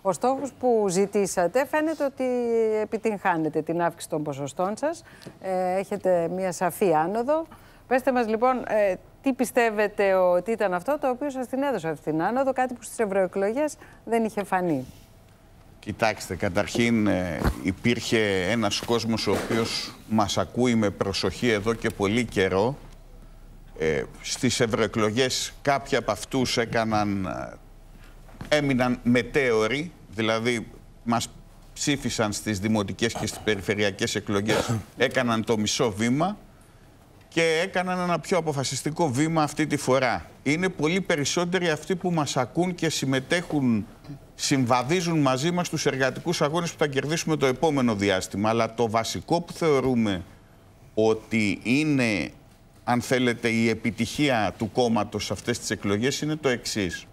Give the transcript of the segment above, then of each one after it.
Ο στόχος που ζητήσατε φαίνεται ότι επιτυγχάνετε την αύξηση των ποσοστών σας. Έχετε μια σαφή άνοδο. Πέστε μας λοιπόν τι πιστεύετε ότι ήταν αυτό το οποίο σας την έδωσε αυτή την άνοδο, κάτι που στις ευρωεκλογές δεν είχε φανεί. Κοιτάξτε, καταρχήν υπήρχε ένας κόσμος ο οποίος μας ακούει με προσοχή εδώ και πολύ καιρό. Στις ευρωεκλογές κάποιοι από αυτούς έμειναν μετέωροι, δηλαδή μας ψήφισαν στις δημοτικές και στις περιφερειακές εκλογές, έκαναν το μισό βήμα και έκαναν ένα πιο αποφασιστικό βήμα αυτή τη φορά. Είναι πολύ περισσότεροι αυτοί που μας ακούν και συμμετέχουν, συμβαδίζουν μαζί μας στους εργατικούς αγώνες που θα κερδίσουμε το επόμενο διάστημα. Αλλά το βασικό που θεωρούμε ότι είναι, αν θέλετε, η επιτυχία του κόμματος σε αυτές τις εκλογές είναι το εξής.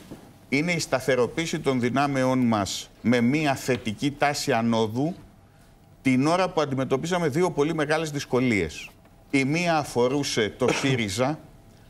Είναι η σταθεροποίηση των δυνάμεών μας με μία θετική τάση ανόδου την ώρα που αντιμετωπίζαμε δύο πολύ μεγάλες δυσκολίες. Η μία αφορούσε το ΣΥΡΙΖΑ,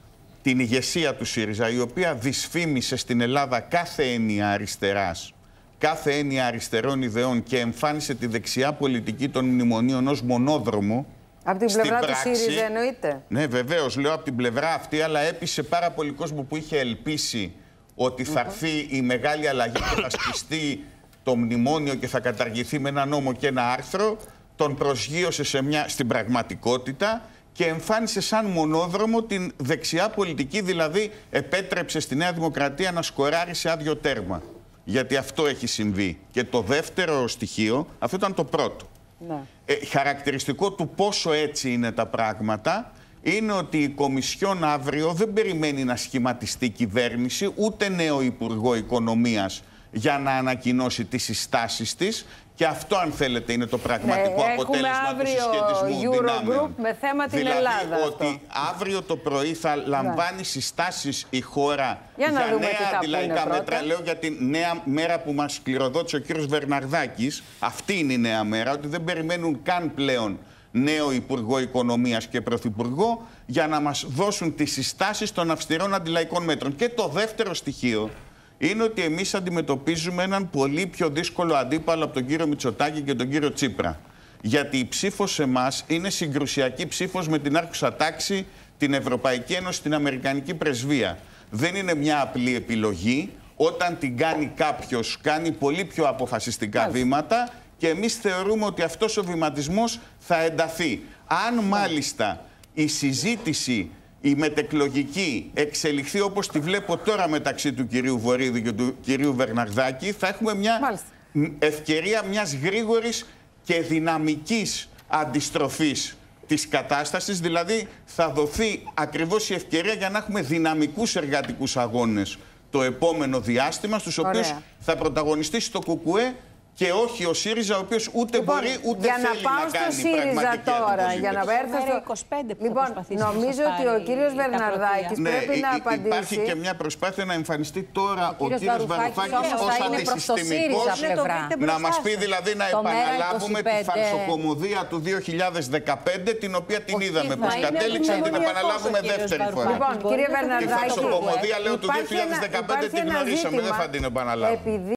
την ηγεσία του ΣΥΡΙΖΑ, η οποία δυσφήμισε στην Ελλάδα κάθε έννοια αριστεράς, κάθε έννοια αριστερών ιδεών και εμφάνισε τη δεξιά πολιτική των μνημονίων ως μονόδρομο. Από την πλευρά του ΣΥΡΙΖΑ εννοείται. Ναι, βεβαίως, λέω από την πλευρά αυτή, αλλά έπεισε πάρα πολύ κόσμο που είχε ελπίσει ότι θα έρθει η μεγάλη αλλαγή και θα σκιστεί το μνημόνιο και θα καταργηθεί με ένα νόμο και ένα άρθρο. Τον προσγείωσε στην πραγματικότητα και εμφάνισε σαν μονόδρομο την δεξιά πολιτική, δηλαδή επέτρεψε στη Νέα Δημοκρατία να σκοράρει σε άδειο τέρμα. Γιατί αυτό έχει συμβεί. Και το δεύτερο στοιχείο, αυτό ήταν το πρώτο. Ναι. Χαρακτηριστικό του πόσο έτσι είναι τα πράγματα είναι ότι η Κομισιόν αύριο δεν περιμένει να σχηματιστεί κυβέρνηση, ούτε νέο Υπουργό Οικονομίας για να ανακοινώσει τις συστάσεις της. Και αυτό, αν θέλετε, είναι το πραγματικό αποτέλεσμα του συσχετισμού δυνάμεων. Με θέμα την δηλαδή, Ελλάδα. Ότι αύριο το πρωί θα λαμβάνει συστάσεις η χώρα για νέα αντιλαϊκά μέτρα. Λέω για την νέα μέρα που μας κληροδότησε ο κύριος Βερναρδάκης. Αυτή είναι η νέα μέρα, ότι δεν περιμένουν καν πλέον νέο Υπουργό Οικονομίας και Πρωθυπουργό για να μας δώσουν τις συστάσεις των αυστηρών αντιλαϊκών μέτρων. Και το δεύτερο στοιχείο είναι ότι εμείς αντιμετωπίζουμε έναν πολύ πιο δύσκολο αντίπαλο από τον κύριο Μητσοτάκη και τον κύριο Τσίπρα. Γιατί η ψήφος σε εμάς είναι συγκρουσιακή ψήφος με την άρχουσα τάξη, την Ευρωπαϊκή Ένωση, την Αμερικανική Πρεσβεία. Δεν είναι μια απλή επιλογή. Όταν την κάνει κάποιος, κάνει πολύ πιο αποφασιστικά βήματα και εμείς θεωρούμε ότι αυτός ο βηματισμός θα ενταθεί. Αν μάλιστα η συζήτηση, η μετεκλογική, εξελιχθεί όπως τη βλέπω τώρα μεταξύ του κυρίου Βορίδη και του κυρίου Βερναρδάκη, θα έχουμε μια ευκαιρία μιας γρήγορης και δυναμικής αντιστροφής της κατάστασης. Δηλαδή θα δοθεί ακριβώς η ευκαιρία για να έχουμε δυναμικούς εργατικούς αγώνες το επόμενο διάστημα, στους οποίους θα πρωταγωνιστήσει το ΚΚΕ και όχι ο ΣΥΡΙΖΑ, ο οποίος ούτε μπορεί ούτε θέλει να κάνει πραγματική αντιπολίτευση. Για να έρθω στο 25 λοιπόν, νομίζω ότι ο κύριος Βερναρδάκης πρέπει να απαντήσει. Υπάρχει και μια προσπάθεια να εμφανιστεί τώρα ο κύριος Βαρουφάκης ως αντισυστημικός. Να μας πει δηλαδή να επαναλάβουμε τη φαλσοκομωδία του 2015, την οποία την είδαμε πως κατέληξε, να την επαναλάβουμε δεύτερη φορά. Λοιπόν, κύριε Βερναρδάκη, τη φαλσοκομωδία, λέω, του 2015 την γνωρίσαμε, δεν θα την επαναλάβουμε.